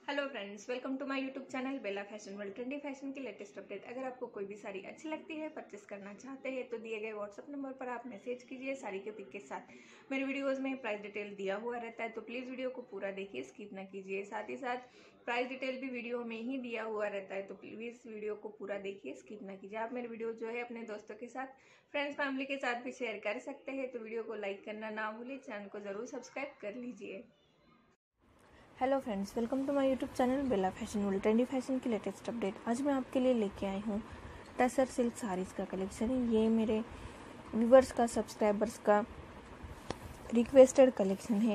Hello friends, welcome to my YouTube channel Bela fashion world. Trendy fashion की latest update. अगर आपको कोई भी साड़ी अच्छी लगती है, परचेस करना चाहते हैं तो दिए गए व्हाट्सअप नंबर पर आप मैसेज कीजिए साड़ी के पिक के साथ। मेरे वीडियोस में प्राइस डिटेल दिया हुआ रहता है, तो प्लीज़ वीडियो को पूरा देखिए, स्किप ना कीजिए। साथ ही साथ प्राइस डिटेल भी वीडियो में ही दिया हुआ रहता है, तो प्लीज़ वीडियो को पूरा देखिए, स्किप ना कीजिए। आप मेरे वीडियो जो है अपने दोस्तों के साथ, फ्रेंड्स, फैमिली के साथ भी शेयर कर सकते हैं, तो वीडियो को लाइक करना ना भूलिए, चैनल को ज़रूर सब्सक्राइब कर लीजिए। Hello friends, welcome to my YouTube channel Bela fashion world. Trendy fashion की लेटेस्ट अपडेट। आज मैं आपके लिए लेके आई हूँ टसर सिल्क साड़ीज़ का कलेक्शन। ये मेरे व्यूवर्स का, सब्सक्राइबर्स का रिक्वेस्टेड कलेक्शन है।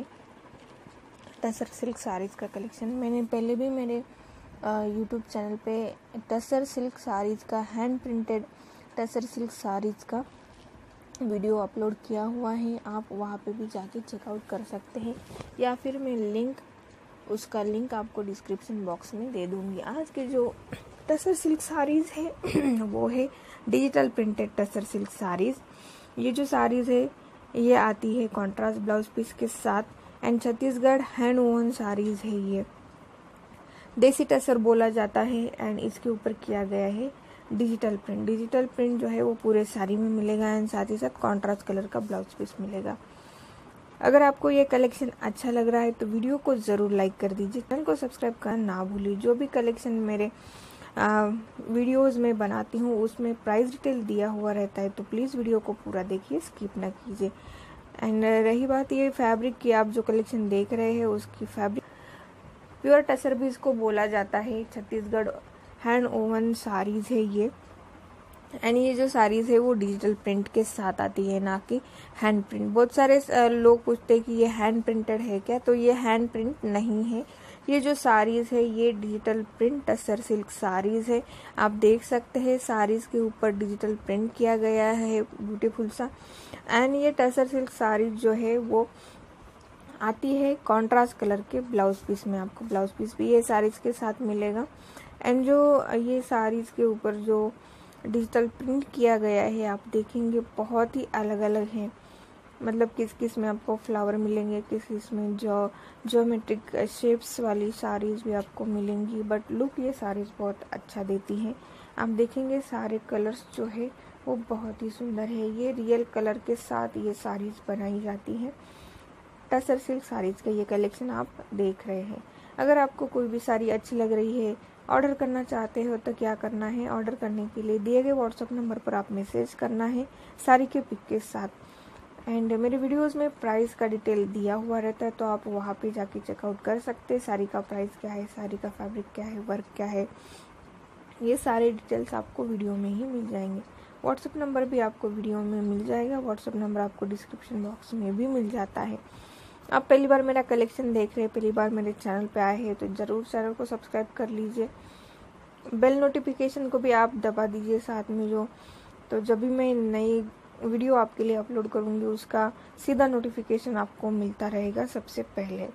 टसर सिल्क साड़ीज़ का कलेक्शन मैंने पहले भी मेरे यूट्यूब चैनल पे टसर सिल्क साड़ीज़ का hand printed tussar silk saris का वीडियो अपलोड किया हुआ है। आप वहाँ पे भी जाके चेकआउट कर सकते हैं, या फिर मैं उसका लिंक आपको डिस्क्रिप्शन बॉक्स में दे दूंगी। आज के जो टसर सिल्क साड़ीज़ है वो है digital printed tussar silk saris. ये जो साड़ीज़ है ये आती है कॉन्ट्रास्ट ब्लाउज पीस के साथ and Chhattisgarh hand woven saris है। ये देसी टसर बोला जाता है एंड इसके ऊपर किया गया है डिजिटल प्रिंट। डिजिटल प्रिंट जो है वो पूरे साड़ी में मिलेगा एंड साथ ही साथ कॉन्ट्रास्ट कलर का ब्लाउज पीस मिलेगा। अगर आपको ये कलेक्शन अच्छा लग रहा है तो वीडियो को ज़रूर लाइक कर दीजिए, चैनल को सब्सक्राइब करना ना भूलिए। जो भी कलेक्शन मेरे वीडियोस में बनाती हूँ उसमें प्राइस डिटेल दिया हुआ रहता है, तो प्लीज़ वीडियो को पूरा देखिए, स्किप ना कीजिए। एंड रही बात ये फैब्रिक की, आप जो कलेक्शन देख रहे हैं उसकी फैब्रिक प्योर टसर भी इसको बोला जाता है। छत्तीसगढ़ हैंड ओवन साड़ीज़ है ये। एंड ये जो साड़ीज़ है वो डिजिटल प्रिंट के साथ आती है, ना कि हैंड प्रिंट। बहुत सारे लोग पूछते हैं कि ये हैंड प्रिंटेड है क्या, तो ये हैंड प्रिंट नहीं है। ये जो साड़ीज़ है ये digital print tussar silk saris है। आप देख सकते हैं साड़ीज़ के ऊपर डिजिटल प्रिंट किया गया है, ब्यूटीफुल सा। एंड ये टसर सिल्क साड़ीज़ जो है वो आती है कॉन्ट्रास्ट कलर के ब्लाउज पीस में। आपको ब्लाउज पीस भी ये साड़ीज़ के साथ मिलेगा। एंड जो ये साड़ीज़ के ऊपर जो डिजिटल प्रिंट किया गया है आप देखेंगे बहुत ही अलग अलग है। मतलब किस किस में आपको फ्लावर मिलेंगे, किस किस में ज्योमेट्रिक शेप्स वाली साड़ीज़ भी आपको मिलेंगी, बट लुक ये साड़ीज़ बहुत अच्छा देती हैं। आप देखेंगे सारे कलर्स जो है वो बहुत ही सुंदर है। ये रियल कलर के साथ ये साड़ीज़ बनाई जाती हैं। टसर सिल्क साड़ीज़ का ये कलेक्शन आप देख रहे हैं। अगर आपको कोई भी साड़ी अच्छी लग रही है, ऑर्डर करना चाहते हो, तो क्या करना है, ऑर्डर करने के लिए दिए गए व्हाट्सएप नंबर पर आप मैसेज करना है साड़ी के पिक के साथ। एंड मेरे वीडियोस में प्राइस का डिटेल दिया हुआ रहता है, तो आप वहाँ पे जाके चेकआउट कर सकते हैं साड़ी का प्राइस क्या है, साड़ी का फैब्रिक क्या है, वर्क क्या है। ये सारे डिटेल्स आपको वीडियो में ही मिल जाएंगे। व्हाट्सएप नंबर भी आपको वीडियो में मिल जाएगा। व्हाट्सएप नंबर आपको डिस्क्रिप्शन बॉक्स में भी मिल जाता है। आप पहली बार मेरा कलेक्शन देख रहे हैं, पहली बार मेरे चैनल पे आए हैं, तो ज़रूर चैनल को सब्सक्राइब कर लीजिए। बेल नोटिफिकेशन को भी आप दबा दीजिए साथ में, तो जब भी मैं नई वीडियो आपके लिए अपलोड करूँगी उसका सीधा नोटिफिकेशन आपको मिलता रहेगा सबसे पहले।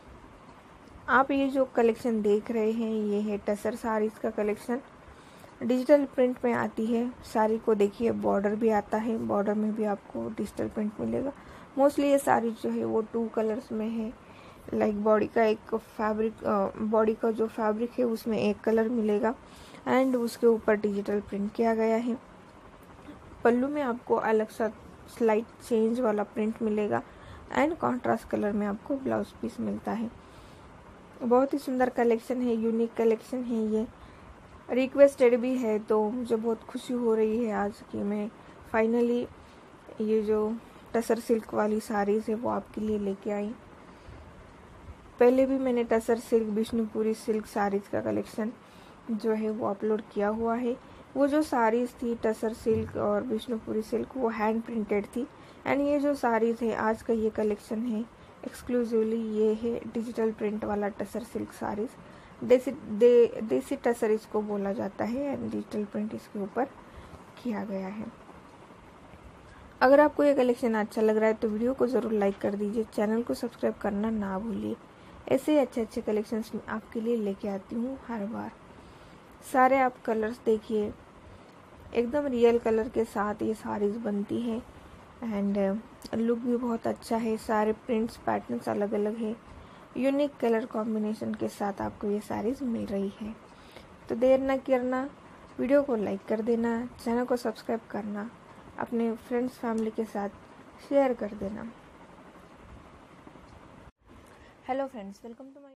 आप ये जो कलेक्शन देख रहे हैं ये है टसर साड़ीज़ का कलेक्शन। डिजिटल प्रिंट में आती है साड़ी को। देखिए बॉर्डर भी आता है, बॉर्डर में भी आपको डिजिटल प्रिंट मिलेगा। मोस्टली ये साड़ी जो है वो 2 कलर्स में है। लाइक बॉडी का एक फैब्रिक, बॉडी का जो फैब्रिक है उसमें एक कलर मिलेगा एंड उसके ऊपर डिजिटल प्रिंट किया गया है। पल्लू में आपको अलग सा स्लाइट चेंज वाला प्रिंट मिलेगा एंड कॉन्ट्रास्ट कलर में आपको ब्लाउज पीस मिलता है। बहुत ही सुंदर कलेक्शन है, यूनिक कलेक्शन है ये। रिक्वेस्टेड भी है, तो मुझे बहुत खुशी हो रही है आज कि मैं फाइनली ये जो टसर सिल्क वाली साड़ीज़ है वो आपके लिए लेके आई। पहले भी मैंने टसर सिल्क, विष्णुपुरी सिल्क साड़ीज़ का कलेक्शन जो है वो अपलोड किया हुआ है। वो जो साड़ीज़ थी टसर सिल्क और विष्णुपुरी सिल्क वो हैंड प्रिंटेड थी। एंड ये जो साड़ीज़ है आज का ये कलेक्शन है एक्सक्लूसिवली, ये है डिजिटल प्रिंट वाला टसर सिल्क साड़ीज़। देसी टसर इसको बोला जाता है एंड डिजिटल प्रिंट इसके ऊपर किया गया है। अगर आपको ये कलेक्शन अच्छा लग रहा है तो वीडियो को ज़रूर लाइक कर दीजिए, चैनल को सब्सक्राइब करना ना भूलिए। ऐसे ही अच्छे अच्छे कलेक्शंस में आपके लिए लेके आती हूँ हर बार। सारे आप कलर्स देखिए, एकदम रियल कलर के साथ ये साड़ीज़ बनती है एंड लुक भी बहुत अच्छा है। सारे प्रिंट्स पैटर्न्स अलग अलग है। यूनिक कलर कॉम्बिनेशन के साथ आपको ये साड़ीज़ मिल रही है। तो देर न करना, वीडियो को लाइक कर देना, चैनल को सब्सक्राइब करना, अपने फ्रेंड्स फैमिली के साथ शेयर कर देना। Hello friends, welcome to my